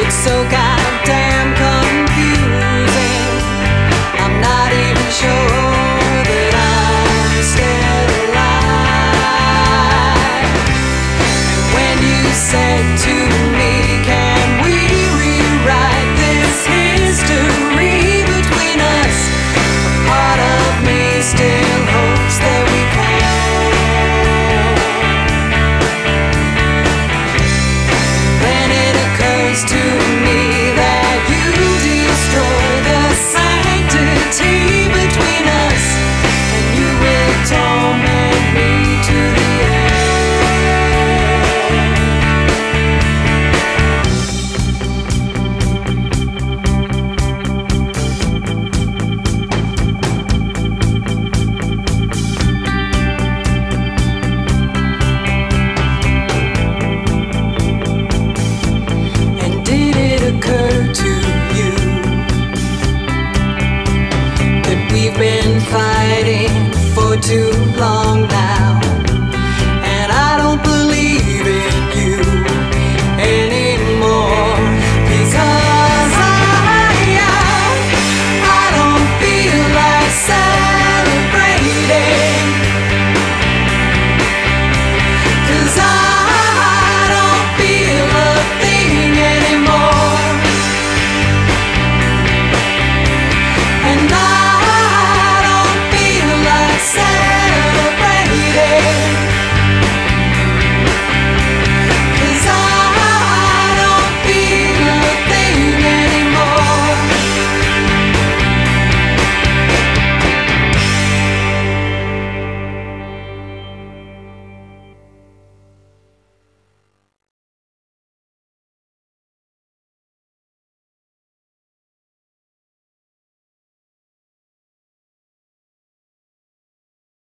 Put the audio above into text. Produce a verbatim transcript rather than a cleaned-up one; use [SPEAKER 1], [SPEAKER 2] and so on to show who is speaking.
[SPEAKER 1] It's so goddamn confusing. I'm not even sure that I'm still alive. And when you said to me, can we rewrite this history between us? A part of me still hopes that we can. Then it occurs to me that you destroy the sanctity between us, and you will torment me to the occur to you that we've been fighting for too